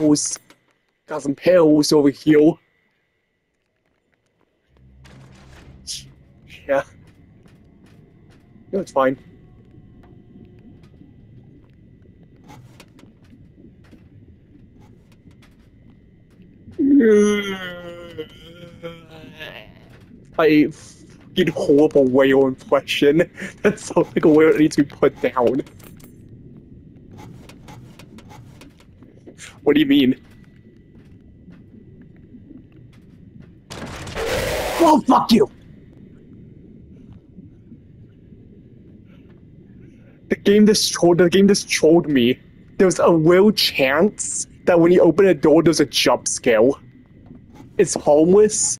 pills. Got some pills over here. Yeah. No, it's fine. I fucking horrible whale impression. That sounds like a whale that needs to be put down. What do you mean? Well, fuck you! The game just trolled me. There's a real chance that when you open a door, there's a jump scare. It's harmless,